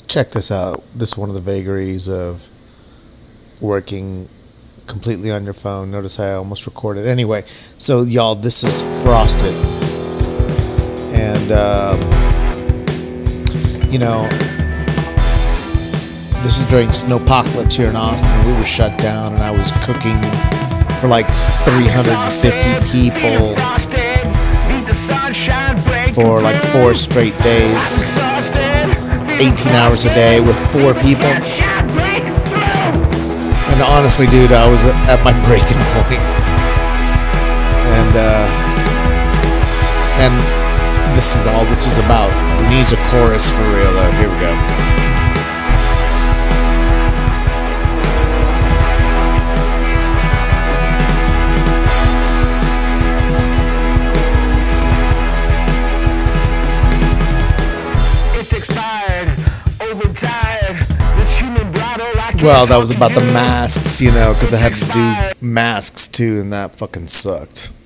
Check this out. This is one of the vagaries of working completely on your phone. Notice I almost recorded. Anyway, so y'all, this is Frosted. And, you know, this is during snowpocalypse here in Austin. We were shut down and I was cooking for like 350 people for like 4 straight days. 18 hours a day with 4 people. And honestly, dude, I was at my breaking point. And this is all this was about. Needs a chorus for real, though. Here we go. Well, that was about the masks, you know, because I had to do masks too, and that fucking sucked.